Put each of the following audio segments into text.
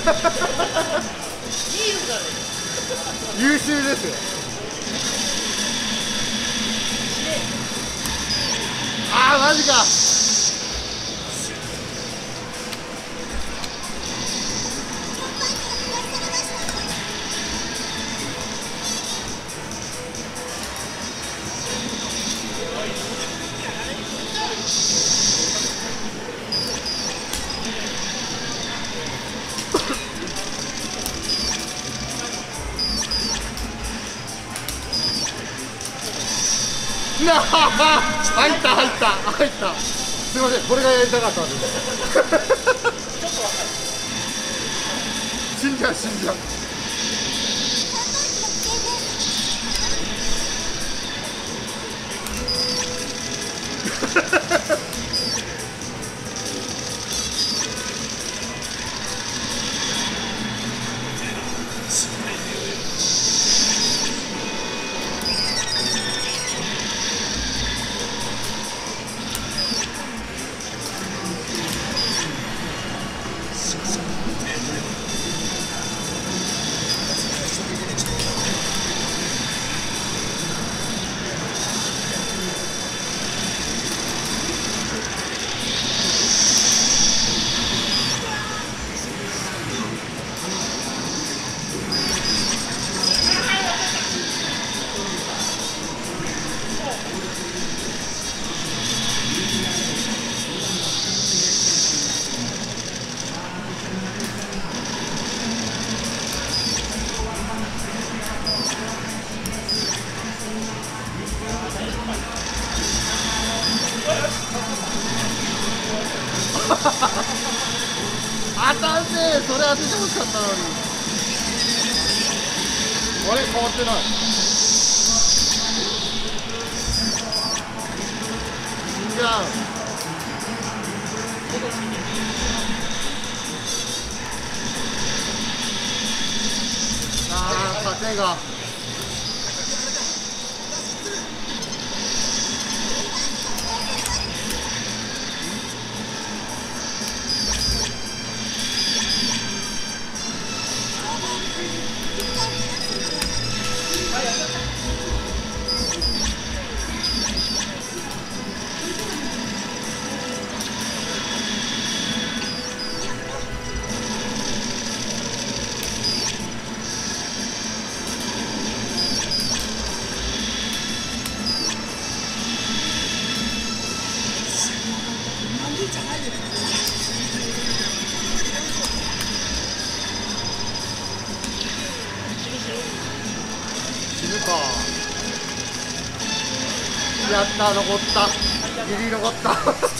優秀ですよ。ああマジか。なあ入った入った入った。すいません、これがやりたかったんです。死んじゃう死んじゃう。当たんねえ。それ当ててほしかったのに。あれ変わってない。死んじゃう。ああ盾が。死ぬか。やった、残った。ギリ残った。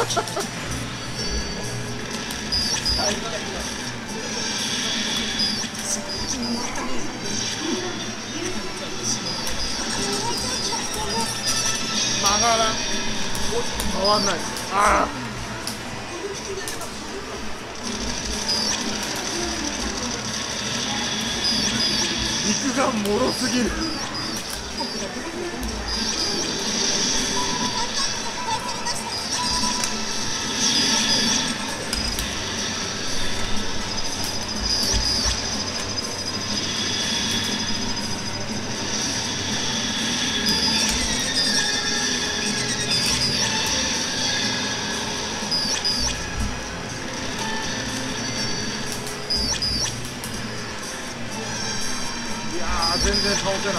曲がらん。変わんない。ああ。肉がもろすぎる。いやー全然倒せない。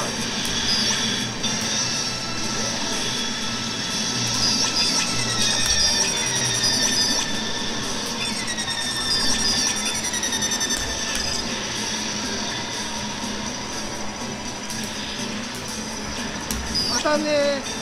またねー。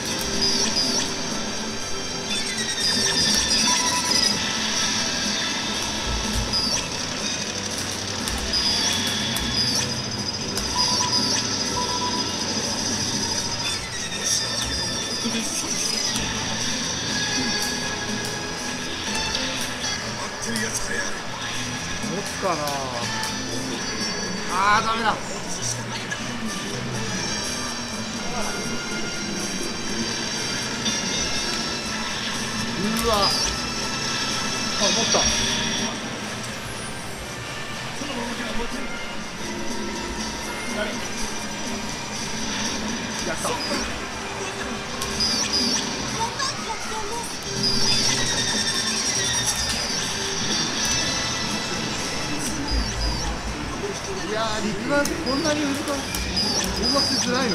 持つかなあ。ダメだ。うわあ、持った。 やった。いやー、肉眼ってこんなに動かしづらいの。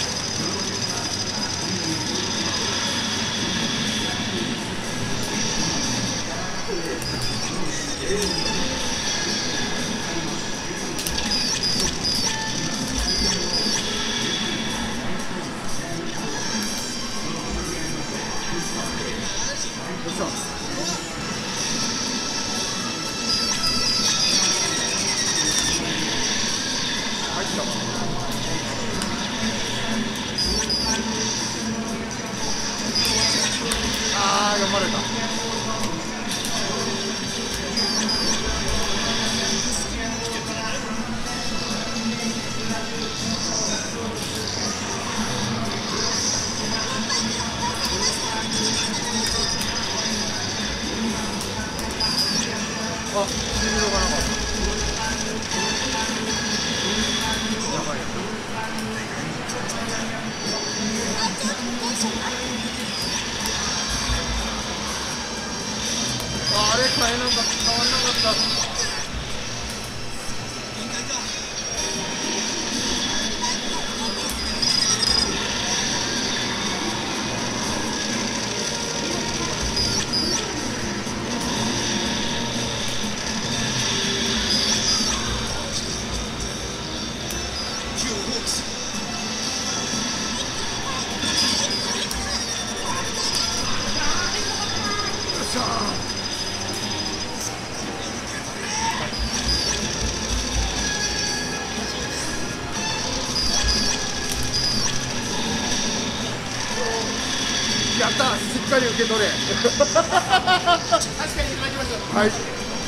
どうした？入ったわ。あー、読まれた。あ、シールドがなかった。やばいやばい。あれ変えなかった、変わんなかった。やった、しっかり受け取れ。確かにいただきました。はい。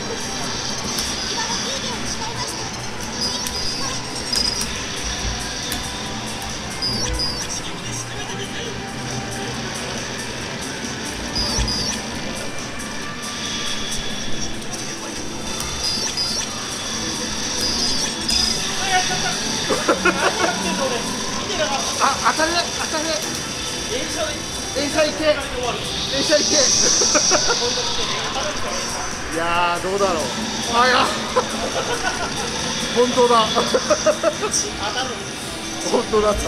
あ、当たれ、当たれ。電車行け。電車行け。いやー、どうだろう。あ、いや。本当だ。本当だった。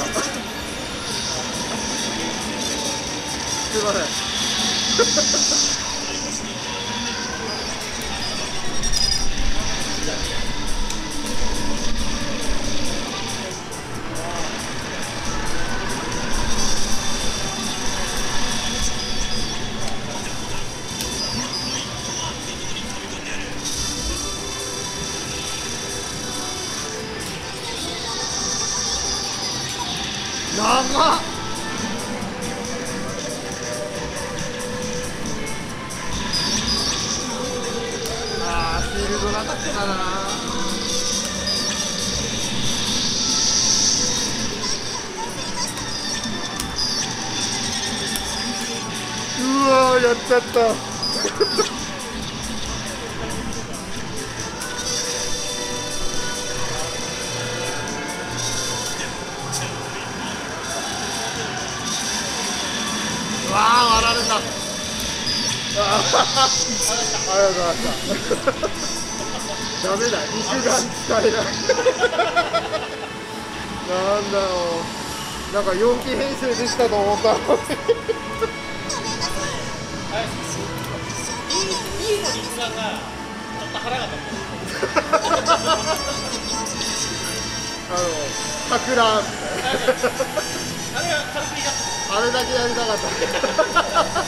すいません。長っ。あー、フィールドなかったかな。うわー、やっちゃった。わあ、割られた。ありがとうございました。ダメだ、肉眼使えない。なんだろう。なんか4期編成できたと思ったのに。 いいの肉眼がちょっと腹が立った。 桜。 あれが軽くいいな。 あれだけやりたかった。 あ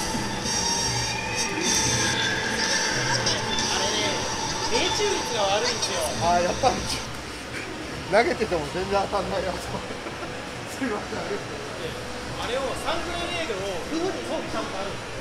れね、命中率が悪いんですよ。 あ、やっぱり投げてても全然当たんないやつ。すいません。 あれを3グレネードをフルに装備したことあるんですよ。